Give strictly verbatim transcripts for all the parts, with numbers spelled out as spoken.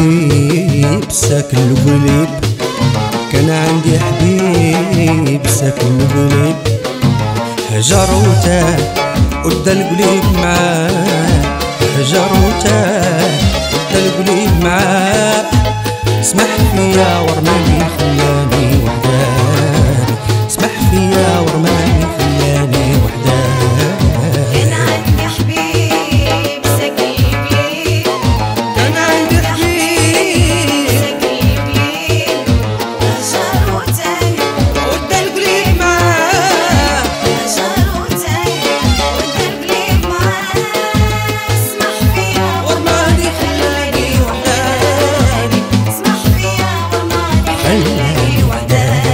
حبيب ساكن القلب، كان عندي حبيب ساكن القلب، هجر وتاه ودا القلب معاه، هجر وتاه ودا القلب معاه. اسمح فيا ورماني خلاني وحداني، اسمح فيا ورماني خلاني وحداني. كان عندي حبيب ساكن القلب، كان عندي حبيب ساكن القلب، هجر وتاه ودا القلب معاه، هجر وتاه ودا القلب معاه. اسمح فيا ورماني خلاني وحداني، اسمح فيا ورماني خلاني وحداني.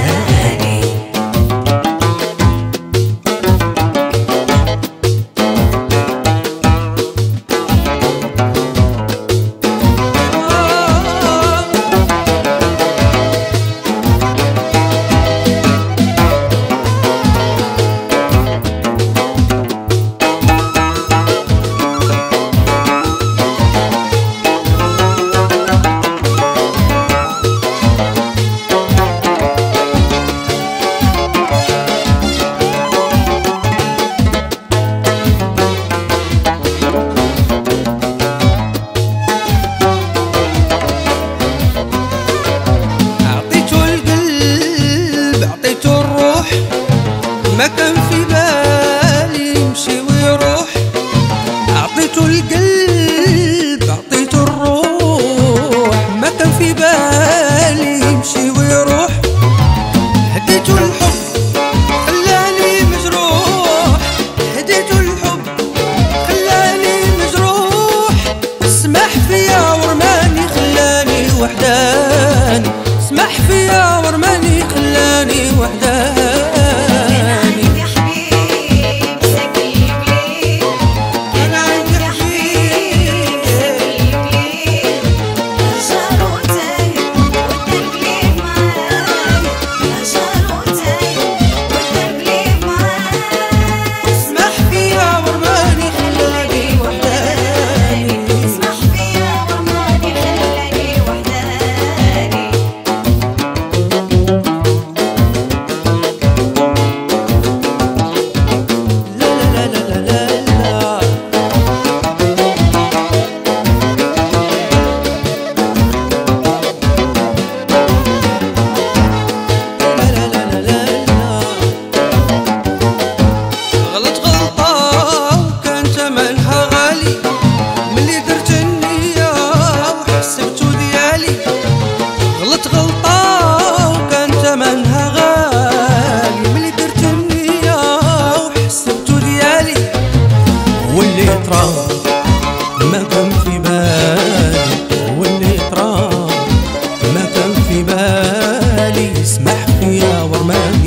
ما كان في بالي يمشي ويروح، أعطيته القلب أعطيته الروح، ما كان في بالي يمشي ويروح، هديته الحب خلاني مجروح، هديته الحب خلاني مجروح. اسمح فيا ورماني خلاني وحداني، اسمح فيا ورماني خلاني وحداني. غلط غلطة وكان تمنها غالي، ملي درت النية وحسبتو ديالي، واللي طرا ما كان في بالي، واللي طرا ما كان في بالي. اسمح فيا ورماني